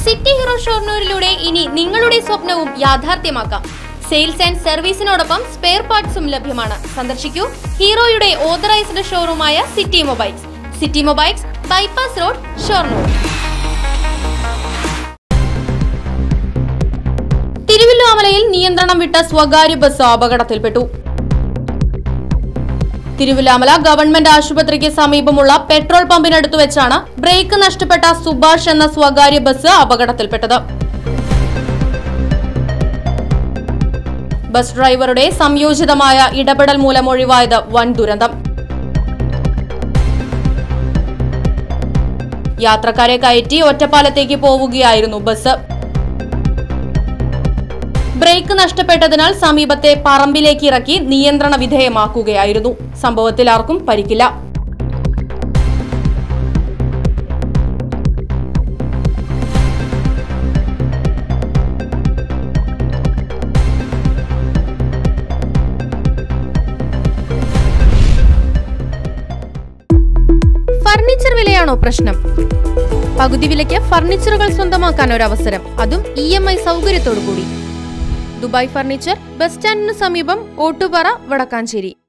City hero ഷൊർണൂരിലൂടെ ഇനി നിങ്ങളുടെ സ്വപ്നവും യാഥാർത്ഥ്യമാക്കാം. സെയിൽസ് ആൻഡ് സർവീസിനോടൊപ്പം സ്പെയർ പാർട്സും ലഭ്യമാണ്. സന്ദർശിക്കൂ ഹീറോയുടെ ഓതറൈസ്ഡ് ഷോറൂമായ city mobiles. City mobiles, bypass road, Shoranur. തിരുവല്ലാമലയിൽ നിയന്ത്രണം വിട്ട സ്വകാര്യ ബസ് അപകടത്തിൽപ്പെട്ടു. തിരുവല്ലാമല ഗവൺമെന്റ് ആശുപത്രിക്ക് സമീപമുള്ള പെട്രോൾ പമ്പിനടുത്ത് വെച്ചാണ് ബ്രേക്ക് നഷ്ടപ്പെട്ട സുഭാഷ് എന്ന സ്വകാര്യ ബസ് അപകടത്തിൽപ്പെട്ടത്. ബസ് ഡ്രൈവറുടെ സംയോജിതമായ ഇടപെടൽ മൂലം ഒഴിവായത് വൻ ദുരന്തം. യാത്രക്കാരെ കയറ്റി ഒറ്റപ്പാലത്തേക്ക് പോവുകയായിരുന്നു ബസ്. ബ്രേക്ക് നഷ്ടപ്പെട്ടതിനാൽ സമീപത്തെ പറമ്പിലേക്ക് ഇറക്കി നിയന്ത്രണ വിധേയമാക്കുകയായിരുന്നു. സംഭവത്തിൽ ആർക്കും പരിക്കില്ല. ഫർണിച്ചർ വിലയാണോ പ്രശ്നം? പകുതി വിലയ്ക്ക് ഫർണിച്ചറുകൾ സ്വന്തമാക്കാൻ ഒരു അവസരം, അതും EMI സൗകര്യത്തോടു കൂടി. ദുബായ് ഫർണിച്ചർ, ബസ് സ്റ്റാൻഡിന് സമീപം, ഓട്ടുപാറ, വടക്കാഞ്ചേരി.